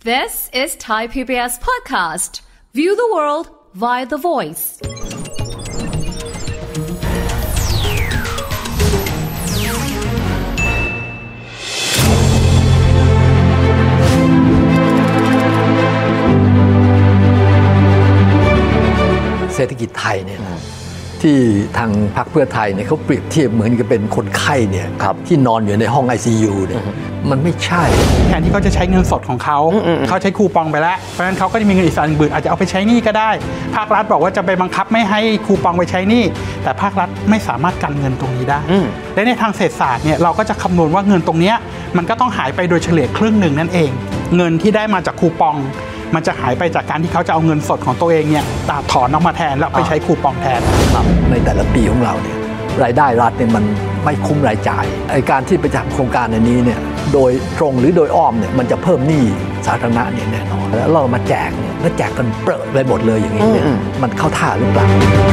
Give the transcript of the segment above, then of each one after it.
This is Thai PBS podcast. View the world via the voice. เศรษฐกิจไทยเนี่ยที่ทางพรรคเพื่อไทยเนี่ยเขาเปรียบเทียบเหมือนกับเป็นคนไข้เนี่ยที่นอนอยู่ในห้อง ICU เนี่ยมันไม่ใช่แทนที่เขาจะใช้เงินสดของเขาใช้คูปองไปแล้วเพราะฉะนั้นเขาก็จะมีเงินอีกส่วนหนึ่งอาจจะเอาไปใช้หนี้ก็ได้ภาครัฐบอกว่าจะไปบังคับไม่ให้คูปองไปใช้หนี้แต่ภาครัฐไม่สามารถกันเงินตรงนี้ได้และในทางเศรษฐศาสตร์เนี่ยเราก็จะคำนวณว่าเงินตรงนี้มันก็ต้องหายไปโดยเฉลี่ยครึ่งหนึ่งนั่นเองเงินที่ได้มาจากคูปองมันจะหายไปจากการที่เขาจะเอาเงินสดของตัวเองเนี่ยถอนออกมาแทนแล้วไปใช้คูปองแทนในแต่ละปีของเราเนี่ยรายได้รัฐเนี่ยมันไม่คุ้มรายจ่ายไอ้การที่ไปจัดโครงการอันนี้เนี่ยโดยตรงหรือโดยอ้อมเนี่ยมันจะเพิ่มหนี้สาธารณะเนี่ยแน่นอนแล้วเรามาแจกเนี่ยแล้วแจกกันเปรอะไปหมดเลยอย่างนี้เนี่ยมันเข้าท่าหรือเปล่า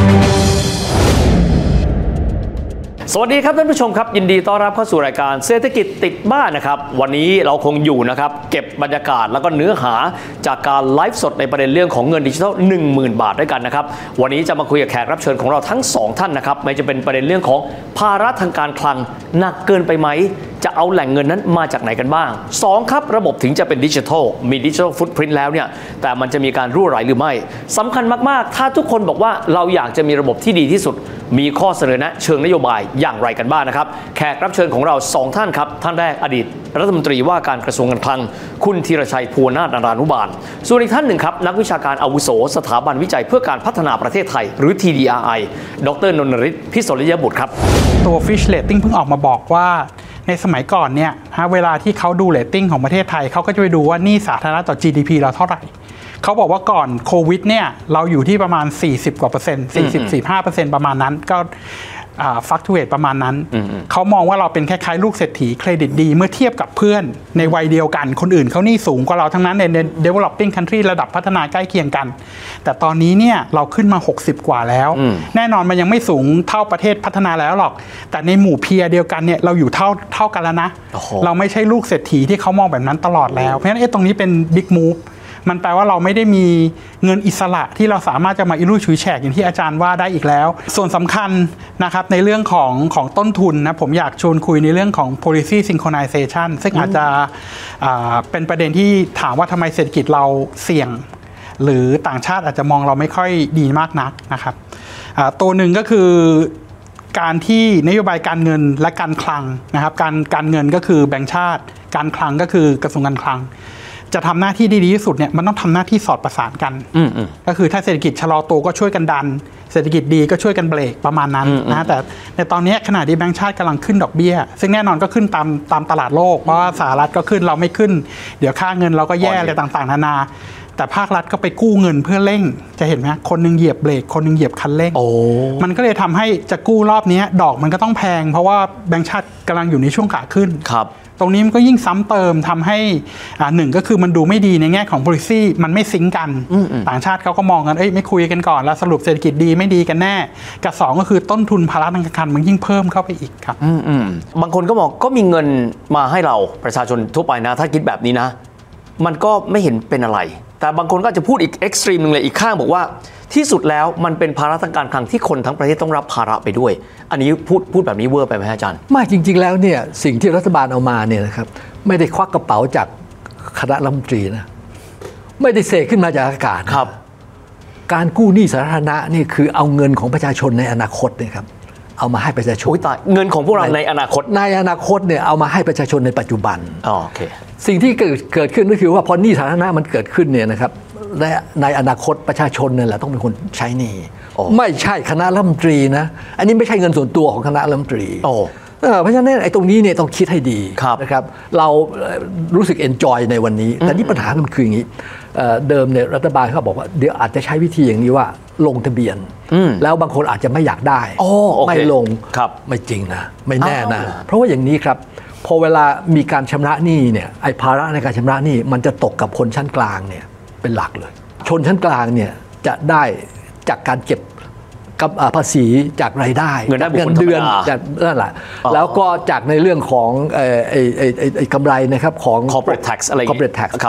สวัสดีครับท่านผู้ชมครับยินดีต้อนรับเข้าสู่รายการเศรษฐกิจติดบ้านนะครับวันนี้เราคงอยู่นะครับเก็บบรรยากาศแล้วก็เนื้อหาจากการไลฟ์สดในประเด็นเรื่องของเงินดิจิทัล 10,000 บาทด้วยกันนะครับวันนี้จะมาคุยกับแขกรับเชิญของเราทั้ง2ท่านนะครับไม่จะเป็นประเด็นเรื่องของภาระทางการคลังหนักเกินไปไหมจะเอาแหล่งเงินนั้นมาจากไหนกันบ้าง2ครับระบบถึงจะเป็นดิจิทัลมีดิจิทัลฟุตพริ้นท์แล้วเนี่ยแต่มันจะมีการรั่วไหลหรือไม่สำคัญมากๆถ้าทุกคนบอกว่าเราอยากจะมีระบบที่ดีที่สุดมีข้อเสนอแนะเชิงนโยบายอย่างไรกันบ้างนะครับแขกรับเชิญของเรา2ท่านครับท่านแรกอดีตรัฐมนตรีว่าการกระทรวงการคลังคุณธีรชัยภูวนาถนารานุบาลส่วนอีกท่านหนึ่งครับนักวิชาการอาวุโสสถาบันวิจัยเพื่อการพัฒนาประเทศไทยหรือ TDRI ดร.นนท์ฤทธิ์พิศริยบุตรครับตัว Fitch Rating เพิ่งออกมาบอกว่าในสมัยก่อนเนี่ยเวลาที่เขาดูเรตติ้งของประเทศไทยเขาก็จะไปดูว่าหนี้สาธารณะต่อ GDP เราเท่าไหร่เขาบอกว่าก่อนโควิดเนี่ยเราอยู่ที่ประมาณ40กว่าเปอร์เซ็นต์40-45%ประมาณนั้นก็ฟักทูเวตประมาณนั้นเขามองว่าเราเป็นคล้ายๆลูกเศรษฐีเครดิตดีเมื่อเทียบกับเพื่อนในวัยเดียวกันคนอื่นเขานี่สูงกว่าเราทั้งนั้นใน developing country ระดับพัฒนาใกล้เคียงกันแต่ตอนนี้เนี่ยเราขึ้นมา60กว่าแล้วแน่นอนมันยังไม่สูงเท่าประเทศพัฒนาแล้วหรอกแต่ในหมู่เพียร์เดียวกันเนี่ยเราอยู่เท่ากันแล้วนะเราไม่ใช่ลูกเศรษฐีที่เขามองแบบนั้นตลอดแล้วเพราะฉะนั้นตรงนี้เป็น big moveมันแปลว่าเราไม่ได้มีเงินอิสระที่เราสามารถจะมาอิรุ่ยฉุยแฉกอย่างที่อาจารย์ว่าได้อีกแล้วส่วนสำคัญนะครับในเรื่องของต้นทุนนะผมอยากชวนคุยในเรื่องของ policy synchronization ซึ่งอาจจะเป็นประเด็นที่ถามว่าทำไมเศรษฐกิจเราเสี่ยงหรือต่างชาติอาจจะมองเราไม่ค่อยดีมากนักนะครับตัวหนึ่งก็คือการที่นโยบายการเงินและการคลังนะครับการเงินก็คือแบงก์ชาติการคลังก็คือกระทรวงการคลังจะทำหน้าที่ดีที่สุดเนี่ยมันต้องทำหน้าที่สอดประสานกันก็คือถ้าเศรษฐกิจชะลอตัวก็ช่วยกันดันเศรษฐกิจดีก็ช่วยกันเบรกประมาณนั้นนะแต่ในตอนนี้ขณะที่แบงก์ชาติกำลังขึ้นดอกเบี้ยซึ่งแน่นอนก็ขึ้นตามตลาดโลกเพราะว่าสหรัฐก็ขึ้นเราไม่ขึ้นเดี๋ยวค่าเงินเราก็แย่อะไรต่างๆนานาแต่ภาครัฐก็ไปกู้เงินเพื่อเร่งจะเห็นไหมคนนึงเหยียบเบรกคนนึงเหยียบคันเร่งมันก็เลยทำให้จะกู้รอบนี้ดอกมันก็ต้องแพงเพราะว่าแบงก์ชาติกำลังอยู่ในช่วงขาขึ้นตรงนี้มันก็ยิ่งซ้ำเติมทำให้หนึ่งก็คือมันดูไม่ดีในแง่ของ policy มันไม่ซิงกันต่างชาติเขาก็มองกันไม่คุยกันก่อนแล้วสรุปเศรษฐกิจดีไม่ดีกันแน่กับสองก็คือต้นทุนภาระทางการคลังมันยิ่งเพิ่มเข้าไปอีกครับบางคนก็มองก็มีเงินมาให้เราประชาชนทั่วไปนะถ้าคิดแบบนี้นะมันก็ไม่เห็นเป็นอะไรแต่บางคนก็จะพูดอีกเอ็กซ์ตรีมนึงเลยอีกข้างบอกว่าที่สุดแล้วมันเป็นภาระทางการคลังที่คนทั้งประเทศต้องรับภาระไปด้วยอันนี้พูดแบบนี้เวอร์ไปไหมอาจารย์ไม่จริงๆแล้วเนี่ยสิ่งที่รัฐบาลเอามาเนี่ยนะครับไม่ได้ควักกระเป๋าจากคณะรัฐมนตรีนะไม่ได้เสกขึ้นมาจากอากาศครับการกู้หนี้สาธารณะนี่คือเอาเงินของประชาชนในอนาคตเนี่ยครับเอามาให้ประชาชนเงินของพวกเราในอนาคตเนี่ยเอามาให้ประชาชนในปัจจุบันโอเคสิ่งที่เกิดขึ้นก็คือว่าพอหนี้สาธารณะมันเกิดขึ้นเนี่ยนะครับในอนาคตประชาชนเนี่ยแหละต้องเป็นคนใช้หนี้ไม่ใช่คณะรัฐมนตรีนะอันนี้ไม่ใช่เงินส่วนตัวของคณะรัฐมนตรีเพราะฉะนั้นไอ้ตรงนี้เนี่ยต้องคิดให้ดีนะครับเรารู้สึกเอนจอยในวันนี้แต่นี่ปัญหามันคืออย่างนี้เดิมเนี่ยรัฐบาลเขาบอกว่าเดี๋ยวอาจจะใช้วิธีอย่างนี้ว่าลงทะเบียนแล้วบางคนอาจจะไม่อยากได้ไม่ลงไม่จริงนะไม่แน่นะเพราะว่าอย่างนี้ครับพอเวลามีการชำระหนี้เนี่ยไอ้ภาระในการชำระหนี้มันจะตกกับคนชั้นกลางเนี่ยเป็นหลักเลยชนชั้นกลางเนี่ยจะได้จากการเก็บภาษีจากรายได้เงินเดือนจากนั่นแหละแล้วก็จากในเรื่องของกำไรนะครับของ corporate tax อะไร corporate tax ครับ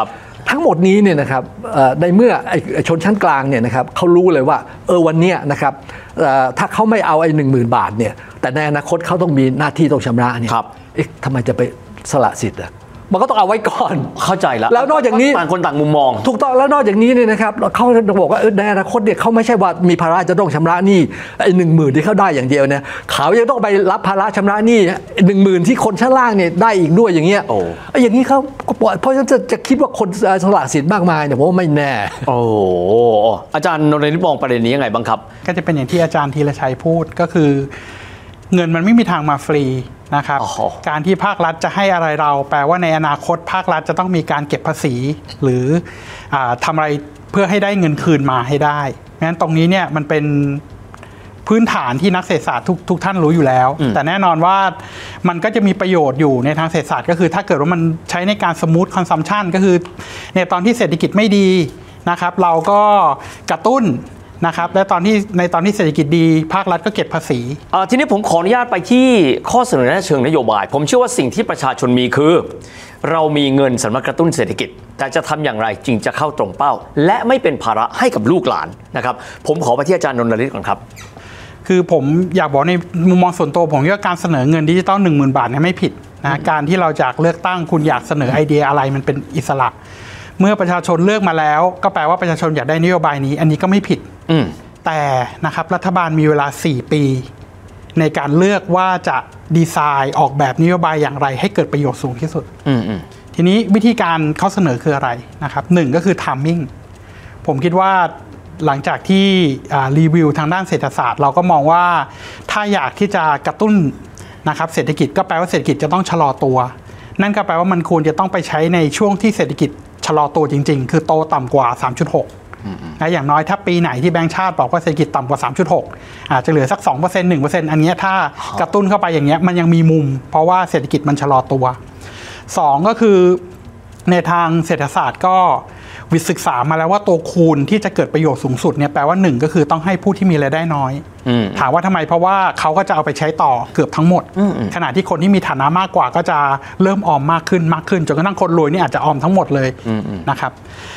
ทั้งหมดนี้เนี่ยนะครับในเมื่อชนชั้นกลางเนี่ยนะครับเขารู้เลยว่าวันนี้นะครับถ้าเขาไม่เอา10,000 บาทเนี่ยแต่ในอนาคตเขาต้องมีหน้าที่ต้องชำระเนี่ยทำไมจะไปสละสิทธิ์มันก็ต้องเอาไว้ก่อนเข้าใจแล้วนอกจากนี้ต่างคนต่างมุมมองถูกต้องแล้วนอกจากนี้เนี่ยนะครับเขาจะบอกว่าในอนาคตเนี่ยเขาไม่ใช่ว่ามีภาระจะต้องชำระหนี้10,000ที่เขาได้อย่างเดียวเนี่ยเขายังต้องไปรับภาระชำระหนี้10,000ที่คนชั้นล่างเนี่ยได้อีกด้วยอย่างเงี้ยอย่างนี้เขาก็ปล่อยเพราะฉะนั้นจะคิดว่าคนสละสิทธิ์มากมายเนี่ยผมว่าไม่แน่อาจารย์นนท์มองประเด็นนี้ยังไงบ้างครับก็จะเป็นอย่างที่อาจารย์ธีรชัยพูดก็คือเงินมันไม่มีทางมาฟรีนะครับการที่ภาครัฐจะให้อะไรเราแปลว่าในอนาคตภาครัฐจะต้องมีการเก็บภาษีหรือทำอะไรเพื่อให้ได้เงินคืนมาให้ได้งั้นตรงนี้เนี่ยมันเป็นพื้นฐานที่นักเศรษฐศาสตร์ทุกท่านรู้อยู่แล้วแต่แน่นอนว่ามันก็จะมีประโยชน์อยู่ในทางเศรษฐศาสตร์ก็คือถ้าเกิดว่ามันใช้ในการสมูทคอนซัมชันก็คือในตอนที่เศรษฐกิจไม่ดีนะครับเราก็กระตุ้นนะครับและในตอนที่เศรษฐกิจดีภาครัฐก็เก็บภาษีทีนี้ผมขออนุญาตไปที่ข้อเสนอแนะเชิงนโยบายผมเชื่อว่าสิ่งที่ประชาชนมีคือเรามีเงินสำหรับกระตุ้นเศรษฐกิจแต่จะทำอย่างไรจึงจะเข้าตรงเป้าและไม่เป็นภาระให้กับลูกหลานนะครับผมขอไปที่อาจารย์นนท์ก่อนครับคือผมอยากบอกในมุมมองส่วนตัวผมว่าการเสนอเงินดิจิตอล 10,000 บาทเนี่ยไม่ผิดนะการที่เราจากเลือกตั้งคุณอยากเสนอไอเดียอะไรมันเป็นอิสระเมื่อประชาชนเลือกมาแล้วก็แปลว่าประชาชนอยากได้นโยบายนี้อันนี้ก็ไม่ผิดแต่นะครับรัฐบาลมีเวลา4 ปีในการเลือกว่าจะดีไซน์ออกแบบนโยบายอย่างไรให้เกิดประโยชน์สูงที่สุดทีนี้วิธีการเขาเสนอคืออะไรนะครับ1ก็คือ timing ผมคิดว่าหลังจากที่รีวิวทางด้านเศรษฐศาสตร์เราก็มองว่าถ้าอยากที่จะกระตุ้นนะครับเศรษฐกิจก็แปลว่าเศรษฐกิจจะต้องชะลอตัวนั่นก็แปลว่ามันควรจะต้องไปใช้ในช่วงที่เศรษฐกิจชะลอตัวจริงๆคือโตต่ำกว่า 3.6 นะอย่างน้อยถ้าปีไหนที่แบงก์ชาติบอกว่าเศรษฐกิจต่ำกว่า 3.6 อาจจะเหลือสัก 2% 1% อันนี้ถ้ากระตุ้นเข้าไปอย่างเงี้ยมันยังมีมุมเพราะว่าเศรษฐกิจมันชะลอตัว2ก็คือในทางเศรษฐศาสตร์ก็วิศึกษามาแล้วว่าตัวคูณที่จะเกิดประโยชน์สูงสุดเนี่ยแปลว่า1ก็คือต้องให้ผู้ที่มีรายได้น้อยถามว่าทำไมเพราะว่าเขาก็จะเอาไปใช้ต่อเกือบทั้งหมดขณะที่คนที่มีฐานะมากกว่าก็จะเริ่มออมมากขึ้นจนกระทั่งคนรวยนี่อาจจะออมทั้งหมดเลยนะครับ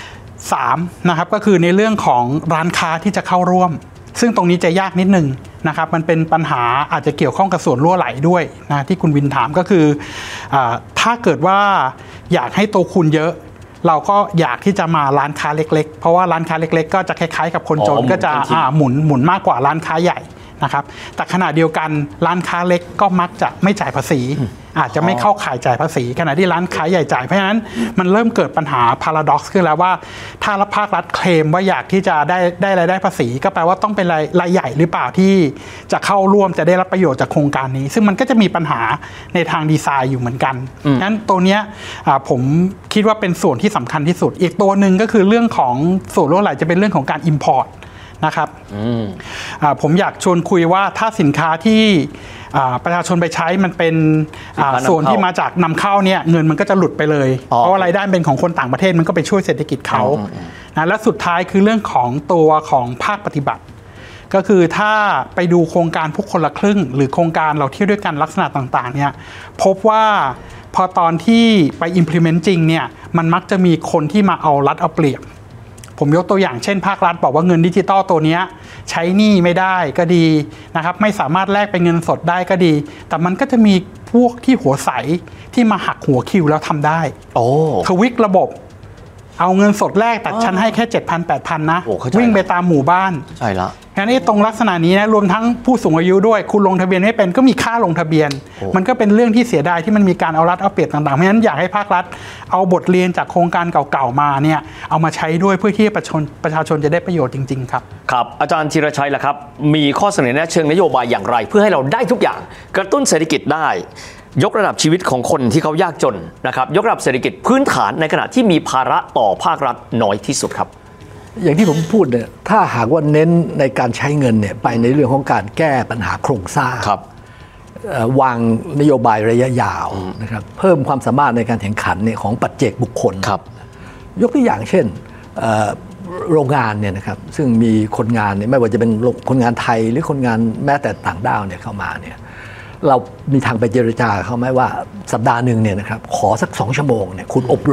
3นะครับก็คือในเรื่องของร้านค้าที่จะเข้าร่วมซึ่งตรงนี้จะยากนิดนึงนะครับมันเป็นปัญหาอาจจะเกี่ยวข้องกับส่วนรั่วไหลด้วยนะที่คุณวินถามก็คือถ้าเกิดว่าอยากให้ตัวคูณเยอะเราก็อยากที่จะมาร้านค้าเล็กๆเพราะว่าร้านค้าเล็กๆก็จะคล้ายๆกับคนจนก็จะหมุนมากกว่าร้านค้าใหญ่นะครับแต่ขณะเดียวกันร้านค้าเล็กก็มักจะไม่จ่ายภาษีอาจจะไม่เข้าข่ายจ่ายภาษีขณะที่ร้านค้าใหญ่จ่ายเพราะฉะนั้นมันเริ่มเกิดปัญหาพาราดอกซ์ขึ้นแล้วว่าถ้าภาครัฐเคลมว่าอยากที่จะได้รายได้ภาษีก็แปลว่าต้องเป็นรายใหญ่หรือเปล่าที่จะเข้าร่วมจะได้รับประโยชน์จากโครงการนี้ซึ่งมันก็จะมีปัญหาในทางดีไซน์อยู่เหมือนกันนั้นตัวเนี้ยผมคิดว่าเป็นส่วนที่สำคัญที่สุดอีกตัวหนึ่งก็คือเรื่องของส่วนรั่วไหลจะเป็นเรื่องของการ import นะครับผมอยากชวนคุยว่าถ้าสินค้าที่ประชาชนไปใช้มันเป็นส่วนที่มาจากนำเข้าเนี่ยเงินมันก็จะหลุดไปเลยเพราะว่ารายได้เป็นของคนต่างประเทศมันก็ไปช่วยเศรษฐกิจเขานะและสุดท้ายคือเรื่องของตัวของภาคปฏิบัติก็คือถ้าไปดูโครงการพวกคนละครึ่งหรือโครงการเราเที่ยวด้วยกันลักษณะต่างๆเนี่ยพบว่าพอตอนที่ไป implement จริงเนี่ยมันมักจะมีคนที่มาเอารัดเอาเปรียบผมยกตัวอย่างเช่นภาครัฐบอกว่าเงินดิจิตอลตัวนี้ใช้หนี้ไม่ได้ก็ดีนะครับไม่สามารถแลกเป็นเงินสดได้ก็ดีแต่มันก็จะมีพวกที่หัวใสที่มาหักหัวคิวแล้วทำได้ทวิกระบบเอาเงินสดแลกแต่ฉันให้แค่ 7,000-8,000 นะวิ่งไปตามหมู่บ้านใช่ละงั้นตรงลักษณะนี้นะรวมทั้งผู้สูงอายุด้วยคุณลงทะเบียนไม่เป็นก็มีค่าลงทะเบียนมันก็เป็นเรื่องที่เสียดายที่มันมีการเอารัดเอาเปรียบต่างๆเพราะฉะนั้นอยากให้ภาครัฐเอาบทเรียนจากโครงการเก่าๆมาเนี่ยเอามาใช้ด้วยเพื่อที่ประชาชนจะได้ประโยชน์จริงๆครับครับอาจารย์ธีรชัยล่ะครับมีข้อเสนอแนะเชิงนโยบายอย่างไรเพื่อให้เราได้ทุกอย่างกระตุ้นเศรษฐกิจได้ยกระดับชีวิตของคนที่เขายากจนนะครับยกระดับเศรษฐกิจพื้นฐานในขณะที่มีภาระต่อภาครัฐน้อยที่สุดครับอย่างที่ผมพูดเนี่ยถ้าหากว่าเน้นในการใช้เงินเนี่ยไปในเรื่องของการแก้ปัญหาโครงสร้างวางนโยบายระยะยาวนะครับเพิ่มความสามารถในการแข่งขันเนี่ยของปัจเจกบุคคลยกตัวอย่างเช่นโรงงานเนี่ยนะครับซึ่งมีคนงานเนี่ยไม่ว่าจะเป็นคนงานไทยหรือคนงานแม้แต่ต่างด้าวเนี่ยเข้ามาเนี่ยเรามีทางไปเจรจาเขาไหมว่าสัปดาห์หนึ่งเนี่ยนะครับขอสัก2 ชั่วโมงเนี่ยคุณอบรม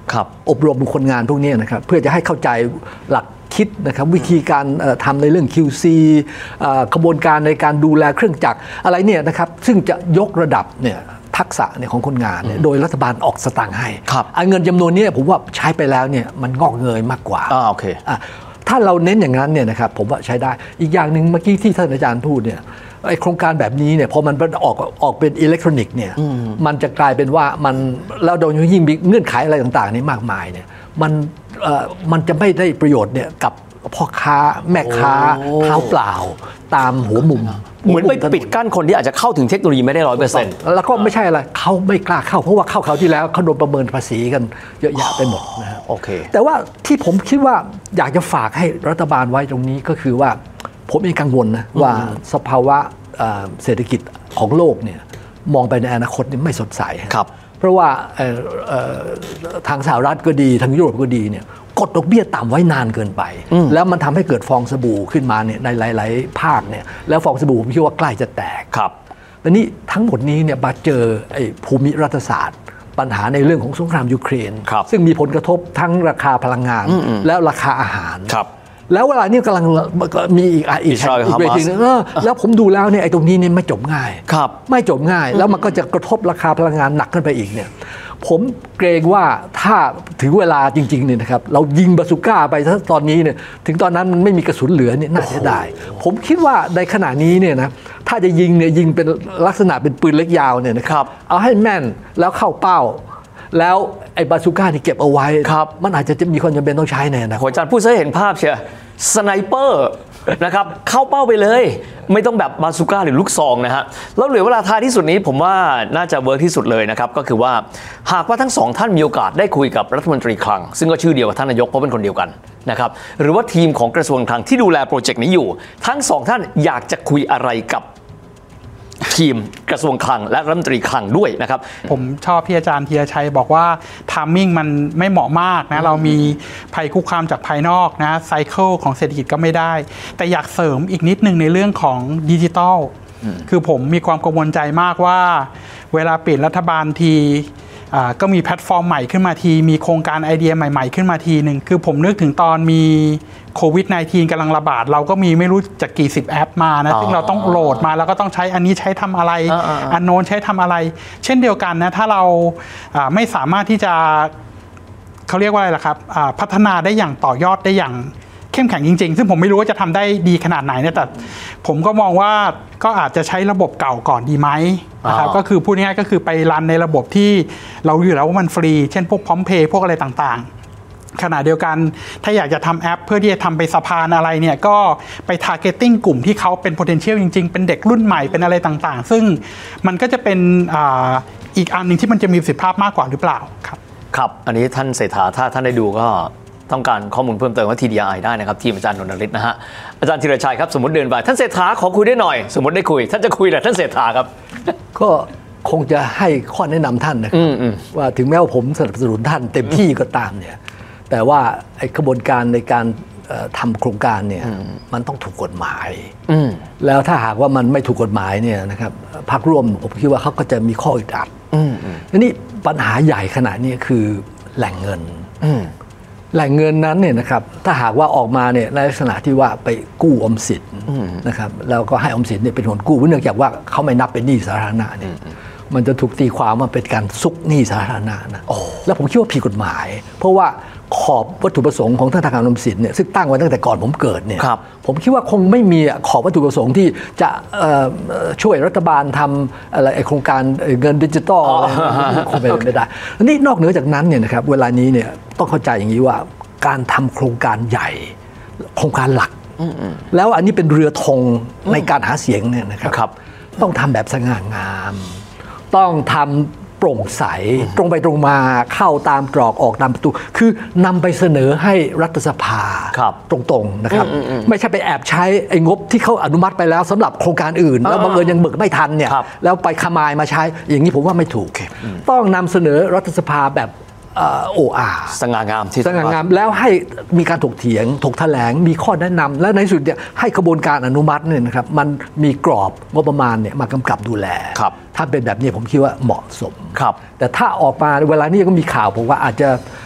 อบรมคนงานพวกนี้นะครับเพื่อจะให้เข้าใจหลักคิดนะครับวิธีการทำในเรื่อง QC กระบวนการในการดูแลเครื่องจักรอะไรเนี่ยนะครับซึ่งจะยกระดับเนี่ยทักษะของคนงานเนี่ยโดยรัฐบาลออกสตางค์ให้เงินจำนวนนี้ผมว่าใช้ไปแล้วเนี่ยมันงอกเงยมากกว่าโอเคถ้าเราเน้นอย่างนั้นเนี่ยนะครับผมว่าใช้ได้อีกอย่างหนึ่งเมื่อกี้ที่ท่านอาจารย์พูดเนี่ยไอโครงการแบบนี้เนี่ยพอมันออกเป็นอิเล็กทรอนิกส์เนี่ยมันจะกลายเป็นว่ามันแล้วโดยยิ่งมีเงื่อนไขอะไรต่างๆนี่มากมายเนี่ยมันจะไม่ได้ประโยชน์เนี่ยกับพ่อค้าแม่ค้าเท้าเปล่าตามหัวมุมเหมือนไปปิดกั้นคนที่อาจจะเข้าถึงเทคโนโลยีไม่ได้ 100% แล้วก็ไม่ใช่อะไรเขาไม่กล้าเข้าเพราะว่าเข้าคราวที่แล้วเขาโดนประเมินภาษีกันเยอะแยะไปหมดนะครับโอเคแต่ว่าที่ผมคิดว่าอยากจะฝากให้รัฐบาลไว้ตรงนี้ก็คือว่าผมเองกังวลนะว่าสภาวะเศรษฐกิจของโลกเนี่ยมองไปในอนาคตนี่ไม่สดใสครับเพราะว่าทางสหรัฐก็ดีทางยุโรปก็ดีเนี่ยกดดอกเบี้ยต่ำไว้นานเกินไปแล้วมันทำให้เกิดฟองสบู่ขึ้นมาเนี่ยในหลายๆภาคเนี่ยแล้วฟองสบู่ผมคิดว่าใกล้จะแตกครับและนี่ทั้งหมดนี้เนี่ยมาเจอไอ้ภูมิรัฐศาสตร์ปัญหาในเรื่องของสงครามยูเครนซึ่งมีผลกระทบทั้งราคาพลังงานแล้วราคาอาหารแล้วเวลานี้กำลังมีอีกเวทีนึงแล้วผมดูแล้วเนี่ยไอ้ตรงนี้เนี่ยไม่จบง่ายไม่จบง่ายแล้วมันก็จะกระทบราคาพลังงานหนักขึ้นไปอีกเนี่ยผมเกรงว่าถ้าถึงเวลาจริงๆเนี่ยนะครับเรายิงบาซูก้าไปตอนนี้เนี่ยถึงตอนนั้นมันไม่มีกระสุนเหลือเนี่ยน่าเสียดายผมคิดว่าในขณะนี้เนี่ยนะถ้าจะยิงเนี่ยยิงเป็นลักษณะเป็นปืนเล็กยาวเนี่ยนะครับเอาให้แม่นแล้วเข้าเป้าแล้วไอ้บาซูก้านี่เก็บเอาไว้มันอาจจะมีคนจำเป็นต้องใช้แน่นะอาจารย์พูดซะเห็นภาพเชียวสไนเปอร์นะครับเข้าเป้าไปเลยไม่ต้องแบบบาซูก้าหรือลูกซองนะฮะแล้วเหลือเวลาท้ายที่สุดนี้ผมว่าน่าจะเวิร์กที่สุดเลยนะครับก็คือว่าหากว่าทั้งสองท่านมีโอกาสได้คุยกับรัฐมนตรีคลังซึ่งก็ชื่อเดียวกับท่านนายกเพราะเป็นคนเดียวกันนะครับหรือว่าทีมของกระทรวงคลังที่ดูแลโปรเจกต์นี้อยู่ทั้งสองท่านอยากจะคุยอะไรกับทีมกระทรวงคลังและรัฐมนตรีคลังด้วยนะครับผมชอบที่อาจารย์ธีรชัยบอกว่าไทมิ่งมันไม่เหมาะมากนะเรามีภัยคุกคามจากภายนอกนะไซเคิลของเศรษฐกิจก็ไม่ได้แต่อยากเสริมอีกนิดนึงในเรื่องของดิจิทัลคือผมมีความกังวลใจมากว่าเวลาเปลี่ยนรัฐบาลทีก็มีแพลตฟอร์มใหม่ขึ้นมาทีมีโครงการไอเดียใหม่ๆขึ้นมาทีหนึ่งคือผมนึกถึงตอนมีโควิด -19 กำลังระบาดเราก็มีไม่รู้จะกี่10แอปมานะซึ่งเราต้องโหลดมาแล้วก็ต้องใช้อันนี้ใช้ทำอะไรอันโน้นใช้ทำอะไรเช่นเดียวกันนะถ้าเราไม่สามารถที่จะเขาเรียกว่าอะไรล่ะครับพัฒนาได้อย่างต่อยอดได้อย่างเข้มแข็งจริงๆซึ่งผมไม่รู้ว่าจะทำได้ดีขนาดไหนเนี่ยแต่ผมก็มองว่าก็อาจจะใช้ระบบเก่าก่อนดีไหมนะครับก็คือพูดง่ายๆก็คือไปรันในระบบที่เราอยู่แล้วว่ามันฟรีเช่นพวกพร้อมเพย์พวกอะไรต่างๆขณะเดียวกันถ้าอยากจะทำแอปเพื่อที่จะทำไปสะพานอะไรเนี่ยก็ไป targeting กลุ่มที่เขาเป็น potential จริงๆเป็นเด็กรุ่นใหม่เป็นอะไรต่างๆซึ่งมันก็จะเป็นอีกอันนึงที่มันจะมีประสิทธิภาพมากกว่าหรือเปล่าครับครับอันนี้ท่านเศรษฐาถ้าท่านได้ดูก็ต้องการข้อมูลเพิ่มเติมว่า TDI ได้นะครับทีมอาจารย์นนทฤทธิ์นะฮะอาจารย์ธีรชัยครับสมมติเดินไปท่านเศรษฐาขอคุยได้หน่อยสมมติได้คุยท่านจะคุยแหละท่านเศรษฐาครับก็คงจะให้ข้อแนะนำท่านนะครับว่าถึงแม้ว่าผมสนับสนุนท่านเต็มที่ก็ตามเนี่ยแต่ว่าไอ้กระบวนการในการทำโครงการเนี่ยมันต้องถูกกฎหมายแล้วถ้าหากว่ามันไม่ถูกกฎหมายเนี่ยนะครับพรรคร่วมผมคิดว่าเขาก็จะมีข้ออึดอัดทีนี้ปัญหาใหญ่ขนาดนี้คือแหล่งเงินแหล่งเงินนั้นเนี่ยนะครับถ้าหากว่าออกมาเนี่ยในลักษณะที่ว่าไปกู้ออมสินนะครับแล้วก็ให้ออมสินเนี่ยเป็นผลกู้เนื่องจากว่าเขาไม่นับเป็นหนี้สาธารณะเนี่ยมันจะถูกตีความว่าเป็นการซุกหนี้สาธารณะนะแล้วผมคิดว่าผิดกฎหมายเพราะว่าขอบวัตถุประสงค์ของธนาคารออมสินเนี่ยซึ่งตั้งไว้ตั้งแต่ก่อนผมเกิดเนี่ยผมคิดว่าคงไม่มีขอบวัตถุประสงค์ที่จะช่วยรัฐบาลทำอะไรโครงการเงินดิจิตอลคงไม่ได้นี่นอกเหนือจากนั้นเนี่ยนะครับเวลานี้เนี่ยต้องเข้าใจอย่างนี้ว่าการทำโครงการใหญ่โครงการหลักแล้วอันนี้เป็นเรือธงในการหาเสียงเนี่ยนะครับต้องทำแบบสง่างามต้องทำโปร่งใสตรงไปตรงมาเข้าตามตรอกออกตามประตูคือนำไปเสนอให้รัฐสภาตรงๆนะครับไม่ใช่ไปแอบใช้ไอ้งบที่เขาอนุมัติไปแล้วสำหรับโครงการอื่นแล้วบังเอิญยังเบิกไม่ทันเนี่ยแล้วไปขมายมาใช้อย่างนี้ผมว่าไม่ถูกต้องนำเสนอรัฐสภาแบบสง่างามที่สง่างามแล้วให้มีการถกเถียงถกแถลงมีข้อแนะนำและในสุดเนี่ยให้กระบวนการอนุมัติเนี่ยนะครับมันมีกรอบงบประมาณเนี่ยมากำกับดูแลถ้าเป็นแบบนี้ผมคิดว่าเหมาะสมแต่ถ้าออกมาเวลานี้ก็มีข่าวผมว่าอาจจะ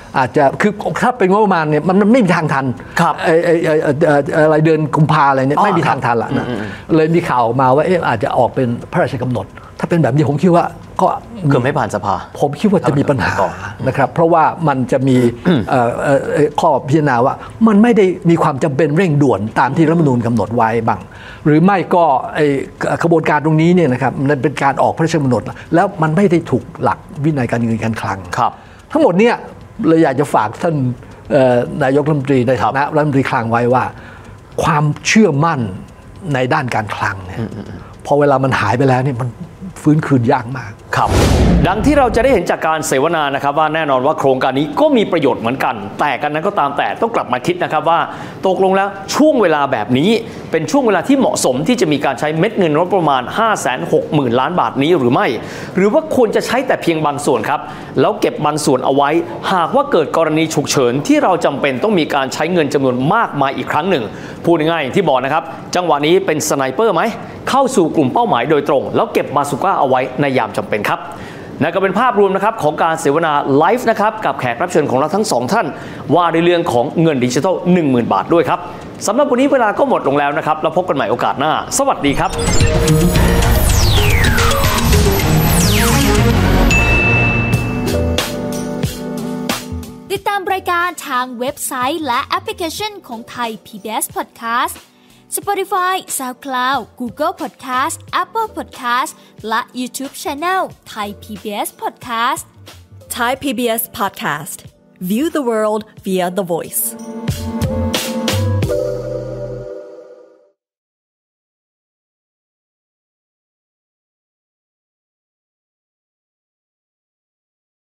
อาจจะคือถ้าเป็นงบประมาณเนี่ยมันไม่มีทางทันอะไรเดือนกุมภาอะไรเนี่ยไม่มีทางทันละนะเลยมีข่าวออกมาว่าอาจจะออกเป็นพระราชกำหนดถ้าเป็นแบบนี้ผมคิดว่าก็คือไม่ผ่านสภาผมคิดว่าจะมีปัญหานะครับเพราะว่ามันจะมีข้อพิจารณาว่ามันไม่ได้มีความจำเป็นเร่งด่วนตามที่รัฐธรรมนูญกำหนดไว้บ้างหรือไม่ก็กระบวนการตรงนี้เนี่ยนะครับมันเป็นการออกพระราชกำหนดแล้วมันไม่ได้ถูกหลักวินัยการเงินการคลังทั้งหมดเนี่ยเลยอยากจะฝากท่านนายกรัฐมนตรีในฐานะรัฐมนตรีคลังไว้ว่าความเชื่อมั่นในด้านการคลังเนี่ยพอเวลามันหายไปแล้วเนี่ยมันฟื้นคืนยากมากครับดังที่เราจะได้เห็นจากการเสวนานะครับว่าแน่นอนว่าโครงการนี้ก็มีประโยชน์เหมือนกันแต่กันนั้นก็ตามแต่ต้องกลับมาคิดนะครับว่าตกลงแล้วช่วงเวลาแบบนี้เป็นช่วงเวลาที่เหมาะสมที่จะมีการใช้เม็ดเงินงบประมาณ 560,000 ล้านบาทนี้หรือไม่หรือว่าควรจะใช้แต่เพียงบางส่วนครับแล้วเก็บบางส่วนเอาไว้หากว่าเกิดกรณีฉุกเฉินที่เราจำเป็นต้องมีการใช้เงินจำนวนมากมายอีกครั้งหนึ่งพูดง่ายๆที่บอกนะครับจังหวะนี้เป็นสไนเปอร์ไหมเข้าสู่กลุ่มเป้าหมายโดยตรงแล้วเก็บบาซูก้าเอาไว้ในยามจำเป็นครับนั่นก็เป็นภาพรวมนะครับของการเสวนาไลฟ์นะครับกับแขกรับเชิญของเราทั้งสองท่านว่าในเรื่องของเงินดิจิทัล 10,000 บาทด้วยครับสำหรับวันนี้เวลาก็หมดลงแล้วนะครับแล้วพบกันใหม่โอกาสหน้าสวัสดีครับติดตามรายการทางเว็บไซต์และแอปพลิเคชันของไทย PBS Podcast Spotify, SoundCloud, Google Podcast, Apple Podcast และ YouTube Channel Thai PBS Podcast Thai PBS Podcast. View the world via the voice.